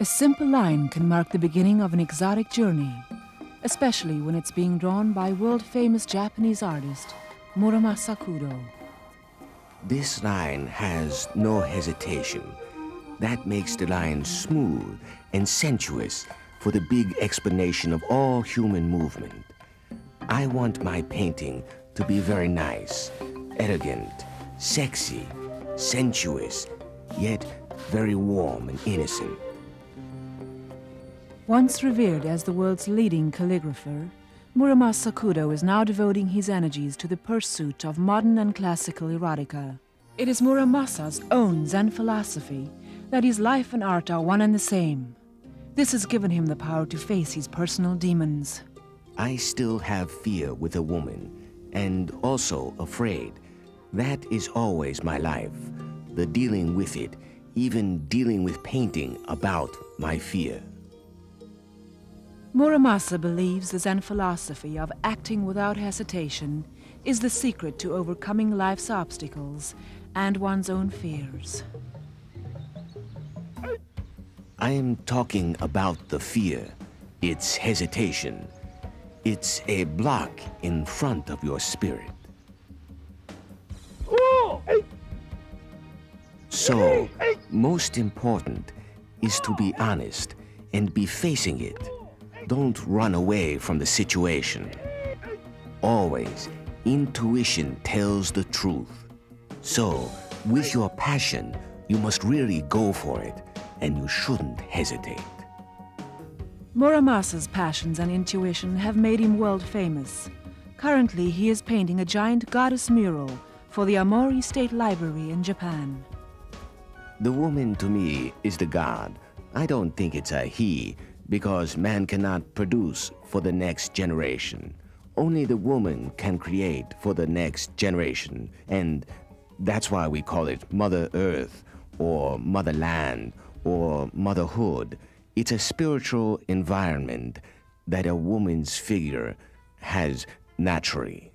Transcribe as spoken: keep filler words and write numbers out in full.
A simple line can mark the beginning of an exotic journey, especially when it's being drawn by world-famous Japanese artist Muramasa Kudo. This line has no hesitation. That makes the line smooth and sensuous for the big explanation of all human movement. I want my painting to be very nice, elegant, sexy, sensuous, yet very warm and innocent. Once revered as the world's leading calligrapher, Muramasa Kudo is now devoting his energies to the pursuit of modern and classical erotica. It is Muramasa's own Zen philosophy that his life and art are one and the same. This has given him the power to face his personal demons. I still have fear with a woman, and also afraid. That is always my life, the dealing with it, even dealing with painting about my fear. Muramasa believes the Zen philosophy of acting without hesitation is the secret to overcoming life's obstacles and one's own fears. I am talking about the fear. It's hesitation. It's a block in front of your spirit. So, most important is to be honest and be facing it. Don't run away from the situation. Always, intuition tells the truth. So, with your passion, you must really go for it, and you shouldn't hesitate. Muramasa's passions and intuition have made him world famous. Currently, he is painting a giant goddess mural for the Aomori State Library in Japan. The woman to me is the god. I don't think it's a he, because man cannot produce for the next generation. Only the woman can create for the next generation, and that's why we call it Mother Earth, or Motherland, or Motherhood. It's a spiritual environment that a woman's figure has naturally.